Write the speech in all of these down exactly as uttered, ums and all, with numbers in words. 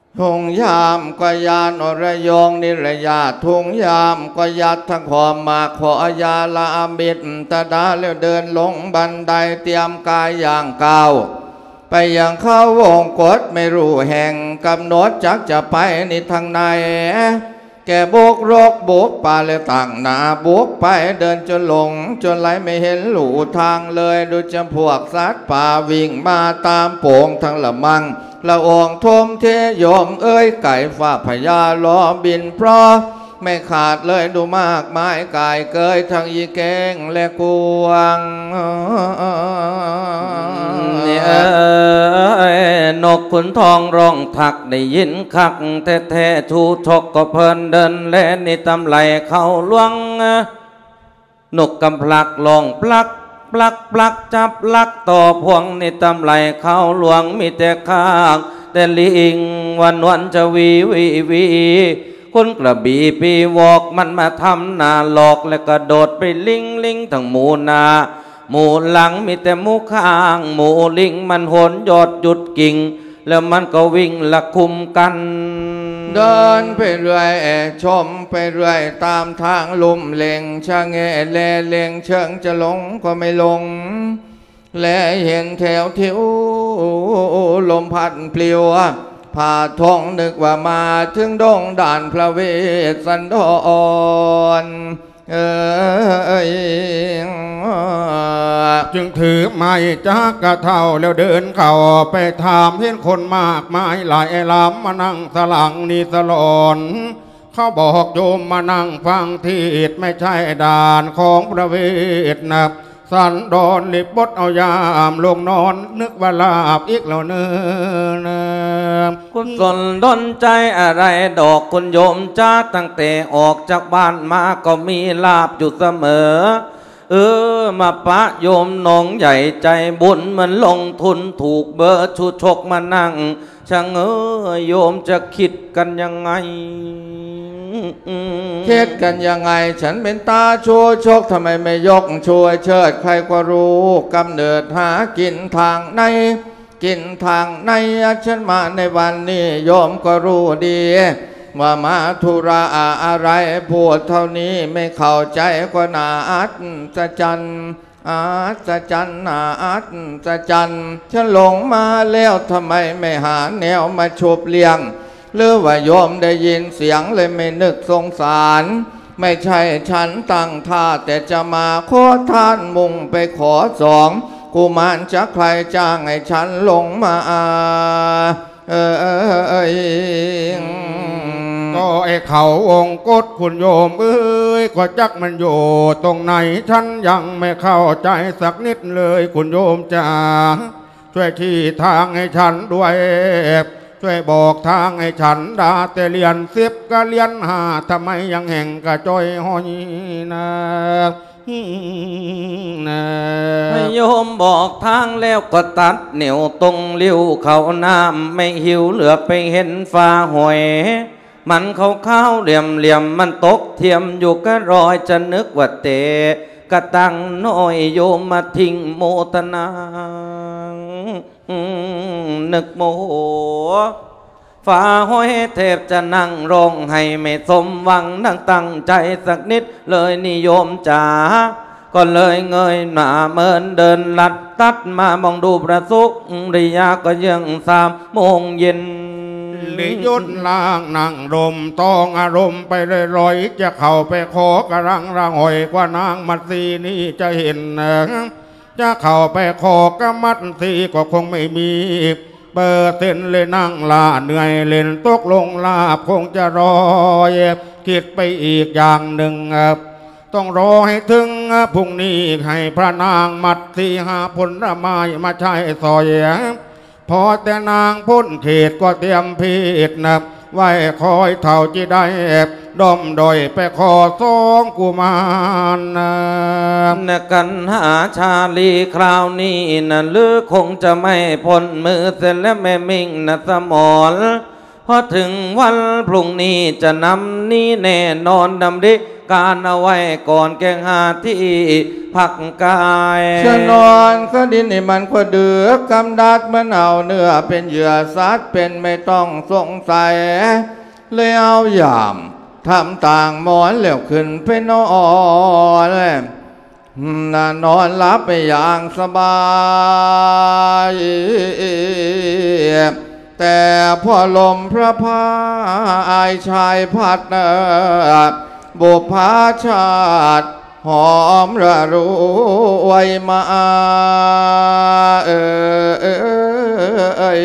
ทุงยามก็ยานอรยองนิรยาทุงยามก็ยัดทั้งขอมาขอยาละมิดตาดาแล้วเดินลงบันไดเตรียมกายอย่างก้าวไปยังเข้าวงกฏไม่รู้แห่งกำหนดจักจะไปในทางไหนแกบุกรกบุกป่าเลยต่างหนาบุกไปเดินจนหลงจนไหลไม่เห็นหลู่ทางเลยดูจำพวกสัตว์ป่าวิ่งมาตามโป่งทั้งละมังละอองทมเทยมเอ้ยไก่ฝ้าพญาล้อบินเพราะไม่ขาดเลยดูมากไม้ไก่เกยทั้งยีแกงและกวงเออนกขุนทองร้องถักได้ยินคักแท้แท้ชูชกก็เพลินเดินเล่นนี่ตำไหลเข้าล่วงนกกำพลักลองปลักปลักปลักจับลักต่อพวงนี่ตำไหลเข้าหลวงมีแต่ข้างแต่ลิงวันวันจะวีวีวีคนกระบี่ปีวอกมันมาทำนาหลอกและกระโดดไปลิงลิงทั้งหมูนาหมูหลังมีแต่หมูข้างหมูลิงมันโหนยอดหยุดกิ่งแล้วมันก็วิ่งละคุมกันเดินไปเรื่อยชมไปเรื่อยตามทางลุ่มเล็งชะเงแลเล็งเชิงจะหลงก็ไม่ลงและเห็นแถวทิวลมพัดปลิวผ่าท้องนึกว่ามาถึงดงด่านพระเวสสันดรเอ้ยจึงถือไม้จักกระเท่าแล้วเดินเข้าไปถามเห็นคนมากมายหลายลำมานั่งสลังนิสลอนเขาบอกโยมมานั่งฟังทีดไม่ใช่ด่านของพระเวสนะสันดอนลิบบดเอายามลงนอนนึกว่าลาบอีกแล้วเนื้อคุณสนดนใจอะไรดอกคุณโยมจ้าตั้งแต่ออกจากบ้านมาก็มีลาบอยู่เสมอเออมาปะโยมน้องใหญ่ใจบุญมันลงทุนถูกเบอร์ชูชกมานั่งช่างเออโยมจะคิดกันยังไงคิดกันยังไงฉันเป็นตาชัวชกทำไมไม่ยกช่วยเชิดใครก็รู้กำเนิดหากินทางในกินทางในฉันมาในวันนี้โยมก็รู้ดีว่ามาธุระอะไรพูดเท่านี้ไม่เข้าใจก็น่าอัศจรรย์อัศจรรย์น่าอัศจรรย์ฉันหลงมาแล้วทำไมไม่หาแนวมาชุบเลี้ยงหรือว่าโยมได้ยินเสียงเลยไม่นึกสงสารไม่ใช่ฉันตั้งท่าแต่จะมาขอท่านมุ่งไปขอสองกุมารจะใครจ้างให้ฉันลงมาเออเออเออก็ไอ้เขาองกฎคุณโยมเอ้ยก็จักมันอยู่ตรงไหนฉันยังไม่เข้าใจสักนิดเลยคุณโยมจ๋าช่วยชี้ทางให้ฉันด้วยช่วยบอกทางให้ฉันดาแต่เรียนสิบก็เรียนห้าทำไมยังแห่งกระจอยหอยนะให้โยมบอกทางแล้วก็ตัดเหนียวตรงเลี้ยวเขาน้ำไม่หิวเหลือไปเห็นฟ้าหอยมันเขาข้าวเหลี่ยมเหลี่ยมมันตกเทียมอยู่ก็รอยจะนึกว่าเตะกระตังน้อยโยมมาทิ้งโมตนานึกโมโหฝ่าห้อยเทพจะนั่งร้องให้ไม่สมหวังนั่งตั้งใจสักนิดเลยนิยมจ๋าก็เลยเงยหน้าเมินเดินลัดตัดมามองดูประสุกริยาก็ยังสามโมงเย็นลิยศล่างนั่งรมต้องอารมณ์ไปเลยรอยจะเข้าไปขอกระรังระหอยกว่านางมัตสีนี่จะเห็นจะเข้าไปขอกระมัดสีก็คงไม่มีเปิดเส้นเลยนั่งลาเหนื่อยเล่นตกลงลาคงจะรอยคิดไปอีกอย่างหนึ่งต้องรอให้ถึงพรุ่งนี้ให้พระนางมัดสีหาผลไม้มาใช้ซอยพอแต่นางพ้นเขตก็เตรียมพีดนับไว้คอยเท่าจีได้ดอมดอยไปขอสองกุมารนกันหาชาลีคราวนี้นะหรือคงจะไม่พ้นมือเสร็จแล้วแม่มิ่งนะสมรพอถึงวันพรุ่งนี้จะนำนี้แน่นอนดำดิการเอาไว้ก่อนแกงหาที่พักกายชะนอนก็ดินนี่มันก็เดือกำดัดเหมือนเอาเนื้อเป็นเหยื่อสัตว์เป็นไม่ต้องสงสัยเลยเอายามทำต่างหมอนแล้วขึ้นไปนอนน่านอนหลับไปอย่างสบายแต่พอลมพระพายชายพัดบุพาชาติหอมระรวยมาเออเออ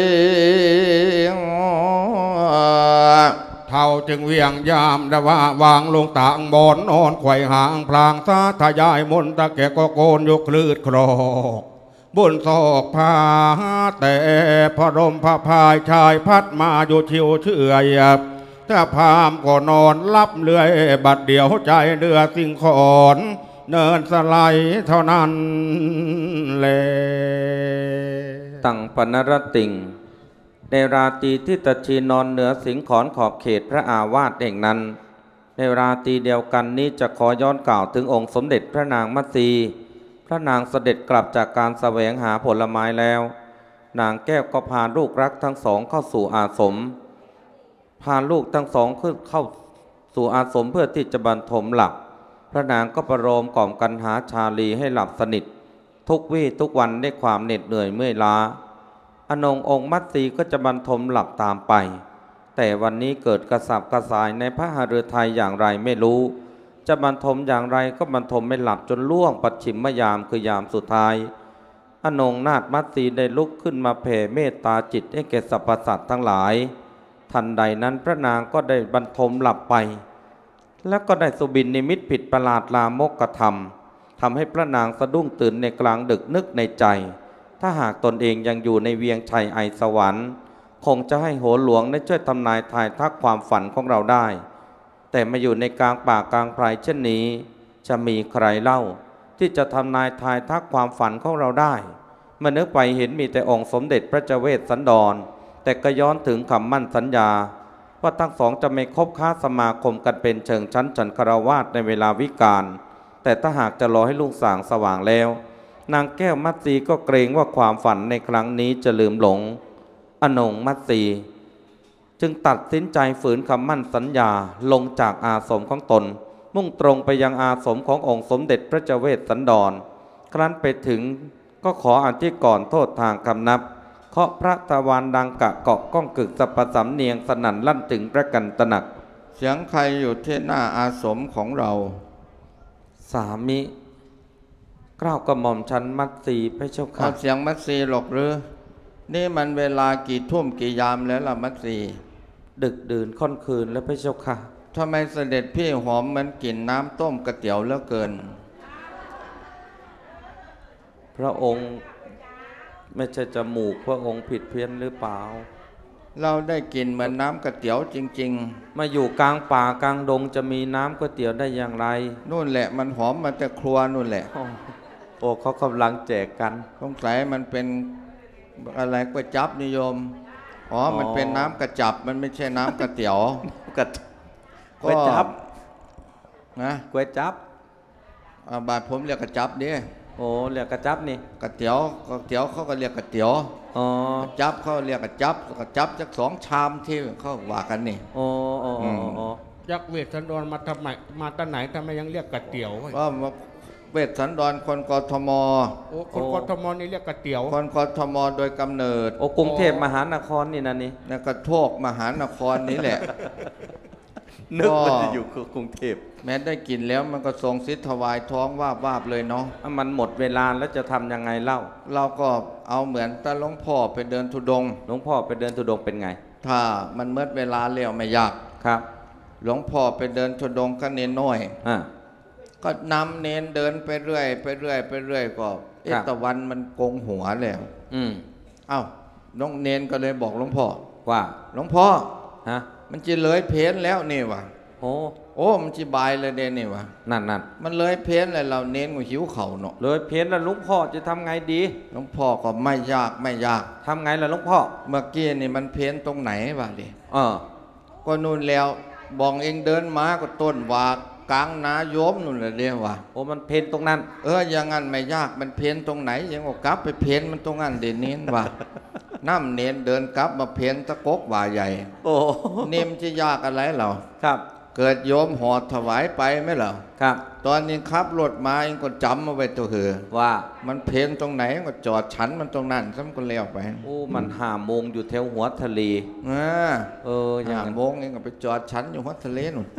เท่าจึงเวียงยามดว่าวางลงต่างบอนนอนไขว่หางพลางซาทยายมนตะแกก็โกนยกคลืดครอกบนศอกผ้าแต่พระรมพระพายชายพัดมาอยู่ชิวเชื่อยถ้าพามก็นอนลับเลื่อยบัดเดียวใจเดือสิ่งขอนเนินสไลเท่านั้นเลยตั้งปนรติงในราตรีที่ตะชีนอนเหนือสิงขอนขอบเขตพระอาวาสเองนั้นในราตรีเดียวกันนี้จะขอย้อนกล่าวถึงองค์สมเด็จพระนางมัตสีพระนางเสด็จกลับจากการแสวงหาผลไม้แล้วนางแก้วก็พาลูกรักทั้งสองเข้าสู่อาสมพาลูกทั้งสองขึ้นเข้าสู่อาสมเพื่อที่จะบรรทมหลับพระนางก็ประโลมกล่อมกันหาชาลีให้หลับสนิททุกวี่ทุกวันด้วยความเหน็ดเหนื่อยเมื่อยล้าอนงองค์มัตสีก็จะบรรทมหลับตามไปแต่วันนี้เกิดกระสับกระส่ายในพระหฤทัยอย่างไรไม่รู้จะบรรทมอย่างไรก็บรรทมไม่หลับจนล่วงปัจฉิมยามคือยามสุดท้ายอนงนาถมัตสีได้ลุกขึ้นมาแผ่เมตตาจิตให้แก่สรรพสัตว์ทั้งหลายทันใดนั้นพระนางก็ได้บรรทมหลับไปแล้วก็ได้สุบินนิมิตผิดประหลาดลามกธรรมทำให้พระนางสะดุ้งตื่นในกลางดึกนึกในใจถ้าหากตนเองยังอยู่ในเวียงชัยไอสวรรค์คงจะให้โหรหลวงได้ช่วยทำนายทายทักความฝันของเราได้แต่มาอยู่ในกลางป่ากลางไพรเช่นนี้จะมีใครเล่าที่จะทำนายทายทักความฝันของเราได้เมื่อนึกไปเห็นมีแต่องค์สมเด็จพระเจ้าเวสสันดรแต่ก็ย้อนถึงคำมั่นสัญญาว่าทั้งสองจะไม่คบค้าสมาคมกันเป็นเชิงชั้นฉันคารวาสในเวลาวิกาลแต่ถ้าหากจะรอให้ลุงสางสว่างแล้วนางแก้วมัตสีก็เกรงว่าความฝันในครั้งนี้จะลืมหลงอนงมัตสีจึงตัดสินใจฝืนคำมั่นสัญญาลงจากอาสมของตนมุ่งตรงไปยังอาสมขององค์สมเด็จพระเจ้าเวสสันดรครั้นไปถึงก็ขออธิกรณ์โทษทางคำนับเคาะพระตะวันดังกะเกาะก้องกึกสัพพสำเนียงสนั่นลั่นถึงพระกันตนักเสียงใครอยู่ที่หน้าอาสมของเราสามิกล้าวกระหม่อมชั้นมัตสีพระเจ้าค่ะเสียงมัตสีหรอกหรือนี่มันเวลากี่ทุ่มกี่ยามแล้วล่ะมัตสีดึกดื่นค่อนคืนแล้วพระเจ้าค่ะทำไมเสด็จพี่หอมเหมือนกลิ่นน้ำต้มก๋วยเตี๋ยวเหลือเกินพระองค์ไม่ใช่จมูกพระองค์ผิดเพี้ยนหรือเปล่าเราได้กลิ่นเหมือนน้ำก๋วยเตี๋ยวจริงๆมาอยู่กลางป่ากลางดงจะมีน้ำก๋วยเตี๋ยวได้อย่างไรนู่นแหละมันหอมมาแต่ครัวนู่นแหละโอ้เขากำลังแจกกันสงสัยมันเป็นอะไรก๋วยจั๊บนิยมอ๋อมันเป็นน้ำกระจับมันไม่ใช่น้ำก๋วยเตี๋ยวกระก๋วยจั๊บนะก๋วยจั๊บบาดผมเรียกกระจับดิโอ้เรียกกระจับนี่ก๋วยเตี๋ยวก๋วยเตี๋ยวเขาก็เรียกก๋วยเตี๋ยวอ๋อกระจับเขาเรียกกระจับกระจับจักสองชามที่เขาว่ากันนี่โอ้โอ้โอ้ยักษ์เวสสันดรมาทำไมมาตั้งไหนทำไมยังเรียกก๋วยเตี๋ยวว่าเวสสันดรคนกทมโอ้คนกทมนี่เรียกก๋วยเตี๋ยวคนกทมโดยกำเนิดโอ้กรุงเทพมหานครนี่นะนี่นั่นก็โทกมหานครนี้แหละนึกว่าจะอยู่กรุงเทพแม้ได้กินแล้วมันก็ทรงซิทถวายท้องว่าบาบเลยเนาะมันหมดเวลาแล้วจะทำยังไงเล่าเราก็เอาเหมือนตาหลวงพ่อไปเดินธุดงค์หลวงพ่อไปเดินธุดงค์เป็นไงถ้ามันเมื่อเวลาเลี้ยวไม่ยากครับหลวงพ่อไปเดินธุดงค์ก็เน้นน้อยอ่าก็นำเน้นเดินไปเรื่อยไปเรื่อยไปเรื่อยก็เอตะวันมันโกงหัวแล้วอืมเอ้าน้องเน้นก็เลยบอกหลวงพ่อว่าหลวงพ่อฮะมันจะเลยเพ้นแล้วนี่วะโอ้โอ้มันจีบายเลยเดนนี่วะนั่นนั่นมันเลยเพ้นเลยเราเน้นกูหิวเข่าเนาะเลยเพ้นแล้วหลวงพ่อจะทำไงดีหลวงพ่อก็ไม่ยากไม่ยากทำไงล่ะหลวงพ่อเมื่อกี้นี่มันเพ้นตรงไหนวะดิเออก็นู่นแล้วบอกเองเดินมาก็ต้นวากกลางนาโยมนู่นแหละเดียวว่ะโอ้มันเพ้นตรงนั้นเอออย่างงั้นไม่ยากมันเพ้นตรงไหนยังก็กลับไปเพ้นมันตรงนั้นเด่นนี้ว่ะน้ำเน้นเดินกลับมาเพ้นตะกกว่าใหญ่โอ้นิ่มจะยากอะไรเราครับเกิดโยมหอดถวายไปไหมเหรอครับตอนนี้ขับรถมาเองก็จำมาไว้ตัวเหือว่ามันเพ้นตรงไหนก็จอดฉันมันตรงนั้นซ้ำก็เลี้ยวไปโอ้มันห้าโมงอยู่แถวหัวทะเลเอออย่างโมงเองก็ไปจอดฉันอยู่หัวทะเลนู่น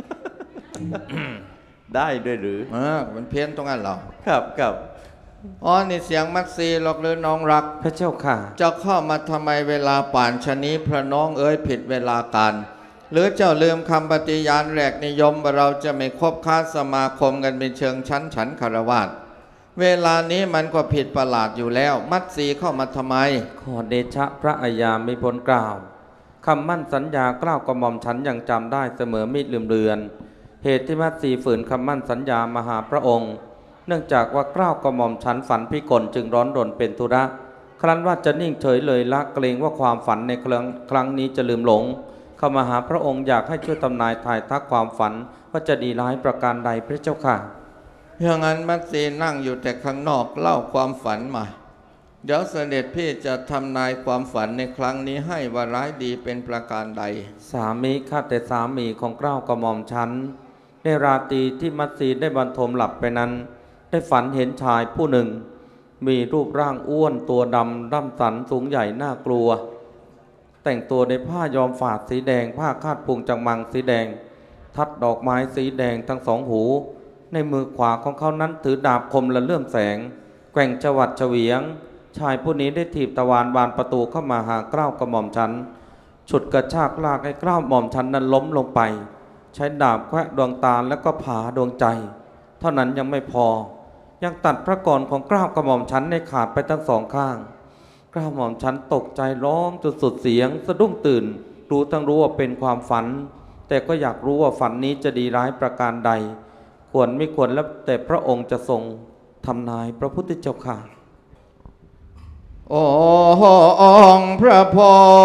ได้ด้วยหรือเออมันเพ้นตรงนั้นเหรอครับครับอ๋อนี่เสียงมัดซีหรอกเลยน้องรักพระเจ้าค่ะจะเข้ามาทำไมเวลาป่านชนี้พระน้องเอ๋ยผิดเวลาการหรือเจ้าลืมคำปฏิญาณแรกนิยมว่าเราจะไม่คบค้าสมาคมกันเป็นเชิงชั้นฉันคารวาสเวลานี้มันก็ผิดประหลาดอยู่แล้วมัดซีเข้ามาทำไมขอเดชะพระอัยยาไม่พ้นกล่าวคำมั่นสัญญากล้าวกระหม่อมฉันยังจำได้เสมอมิดลืมเลือนเหตุที่มัดซีฝืนคำมั่นสัญญามาหาพระองค์เนื่องจากว่ากล้าวกระหม่อมฉันฝันพิกลจึงร้อนรนเป็นธุระครั้นว่าจะนิ่งเฉยเลยละเกรงว่าความฝันในครั้งครั้งนี้จะลืมหลงเข้ามาหาพระองค์อยากให้ช่วยตำนายถ่ายทักความฝันว่าจะดีร้ายประการใดพระเจ้าค่ะอย่างนั้นมัตสีนั่งอยู่แต่ข้างนอกเล่าความฝันมาเดี๋ยวเสด็จพี่จะทำนายความฝันในครั้งนี้ให้ว่าร้ายดีเป็นประการใดสามีข้าแต่สามีของเกล้ากระหม่อมฉันในราตรีที่มัตสีได้บรรทมหลับไปนั้นได้ฝันเห็นชายผู้หนึ่งมีรูปร่างอ้วนตัวดำร่ำสันสูงใหญ่น่ากลัวแต่งตัวในผ้ายอมฝาดสีแดงผ้าคาดพุงจังมังสีแดงทัดดอกไม้สีแดงทั้งสองหูในมือขวาของเขานั้นถือดาบคมและเลื่อมแสงแกว่งจวัดเฉวียงชายผู้นี้ได้ถีบตะวานบานประตูเข้ามาหาเกล้ากระหม่อมฉันฉุดกระชากลากให้เกล้าหม่อมฉันนั้นล้มลงไปใช้ดาบแควะดวงตาแล้วก็ผาดวงใจเท่านั้นยังไม่พอยังตัดพระกรของเกล้ากระหม่อมฉันในขาดไปทั้งสองข้างเกล้าหม่อมฉันตกใจร้องจนสุดเสียงสะดุ้งตื่นรู้ทั้งรู้ว่าเป็นความฝันแต่ก็อยากรู้ว่าฝันนี้จะดีร้ายประการใดควรไม่ควรแล้วแต่พระองค์จะทรงทำนายพระพุทธเจ้าค่ะโอ้องค์พระโพ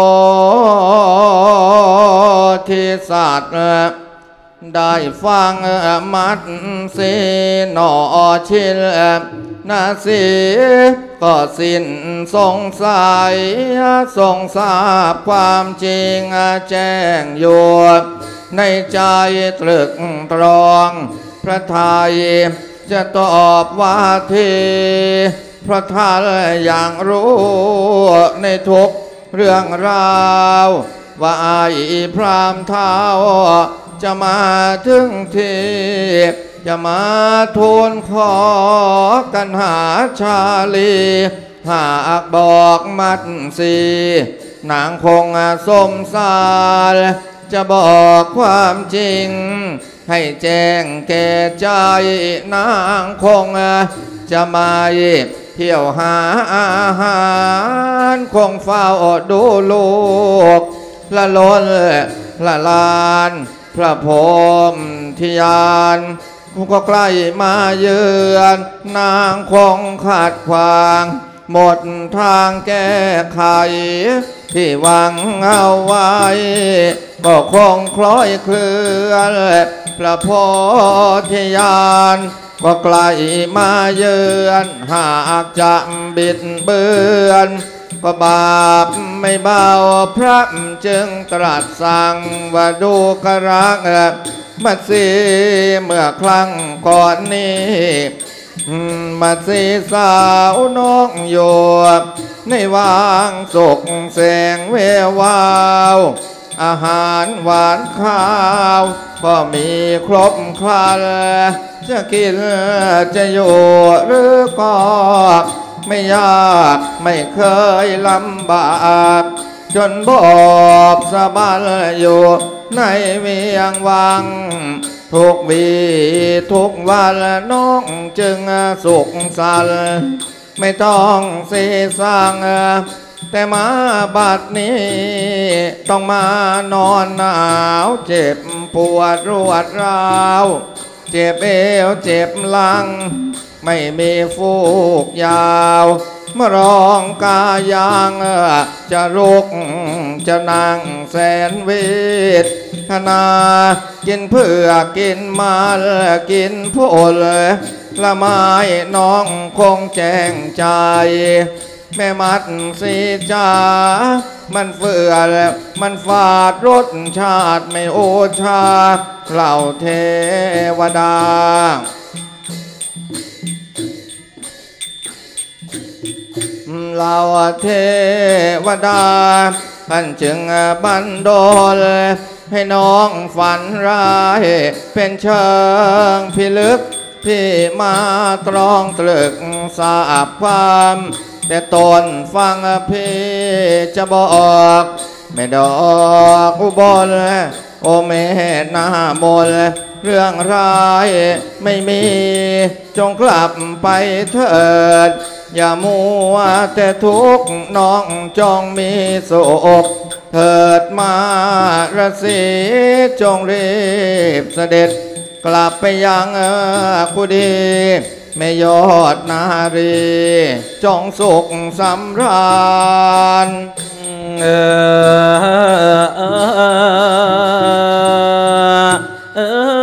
ธิสัตว์ได้ฟังมัดสีหนอชิลนาสีก็สิ้นสงสัยทรงทราบความจริงแจ้งอยู่ในใจตรึกตรองพระทัยจะตอบว่าทีพระท่านอย่างรู้ในทุกเรื่องราวว่าไอ้พรามเท้าจะมาถึงทีจะมาทูลขอกันหาชาลีหากบอกมัดสีนางคงสมสารจะบอกความจริงให้แจ้งแก่ใจนางคงจะมาเที่ยวหาอาหารคงเฝ้าดูลูกละล้นละลานพระพรหมทิยานก็ใกล้มาเยือนนางคงขาดขวางหมดทางแก้ไขที่หวังเอาไว้ก็คงคล้อยเคลื่อนพระโพธิญาณก็ใกล้มาเยือนหากจะบิดเบือนก็บาปไม่เบาพระจึงตรัสสั่งว่าดูกรักมัดสีเมื่อครั้งก่อนนี้มัดสีสาวน้องอยู่ในวางสุกแสงเววาวอาหารหวานข้าวก็มีครบครันจะกินจะอยู่หรือก็ไม่ยากไม่เคยลำบากจนบอบสะบันอยู่ในเวียงวังทุกวีทุกวันน้องจึงสุขสันต์ไม่ต้องเสียสั่งแต่มาบัดนี้ต้องมานอนหนาวเจ็บปวดรวดร้าวเจ็บเอวเจ็บหลังไม่มีฟูกยาวมาร้องกายางจะลุกจะนั่งแสนวิทนากินเพื่อกินมากินผลละไม้น้องคงแจ้งใจแม่มัดสีจ้ามันเฟื่อมันฝาดรสชาติไม่โอชาเหล่าเทวดาเหล่าเทวดาท่านจึงบันดลให้น้องฝันร้ายเป็นเชิงพิลึกพี่มาตรองตรึกทราบความแต่ตนฟังพี่จะบอกแม่ดอกอุบลโอเมหน้ามนเรื่องร้ายไม่มีจงกลับไปเถิดอย่ามัวแต่ทุกข์น้องจงมีสุขเถิดมาราศีจงรีบเสด็จกลับไปยังกุฎีแม่ยอดนารีจงสุขสำราญเออเออเอ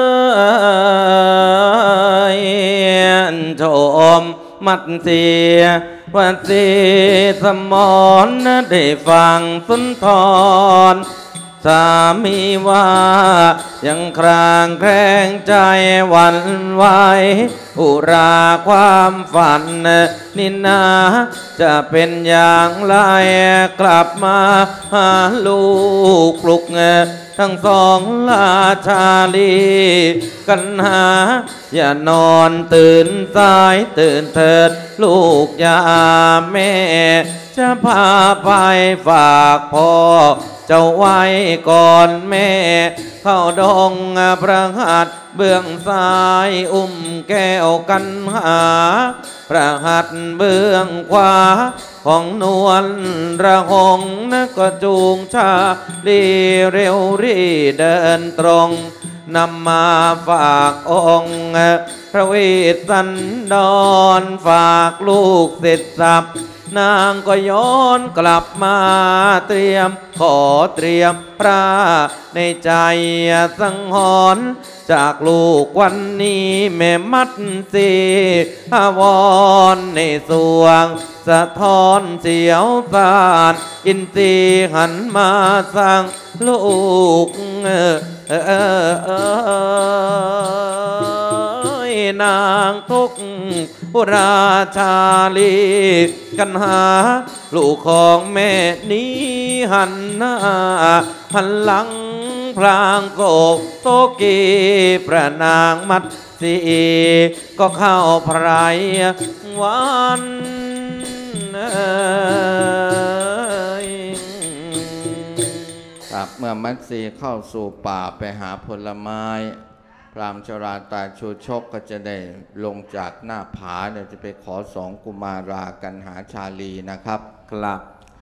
อชมมัดเสียวัดสีสมอนได้ฟังสุนทรสามีว่ายังครางแคลงใจหวั่นไหวอุราความฝันนี่นาจะเป็นอย่างไรกลับมาหาลูกปลุกทั้งสองลาชาลีกันหาอย่านอนตื่นสายตื่นเถิดลูกอย่าแม่จะพาไปฝากพ่อเจ้าไว้ก่อนแม่เข้าดงพระหัตถ์เบื้องซ้ายอุ้มแก้วกันหาพระหัตถ์เบื้องขวาของนวลระหงนะก็จูงชาลีเร็วรีเดินตรงนำมาฝากองค์พระเวสสันดรฝากลูกเสร็จสับนางก็ย้อนกลับมาเตรียมขอเตรียมพระในใจสังหรณ์จากลูกวันนี้แม่มัดสีอาวรในสวงสะท้อนเสียวสานอินทรีหันมาสั่งลูกเออเออเออนางทุกราชาลีกันหาลูกของแม่นี้หันหน้าหันหลังพลางโศกโตกีพระนางมัดสีก็เข้าไพรวันครับเมื่อมัดสีเข้าสู่ป่าไปหาผลไม้พรามชราตาชูชกก็จะได้ลงจากหน้าผาเนี่ยจะไปขอสองกุมารากันหาชาลีนะครับครับ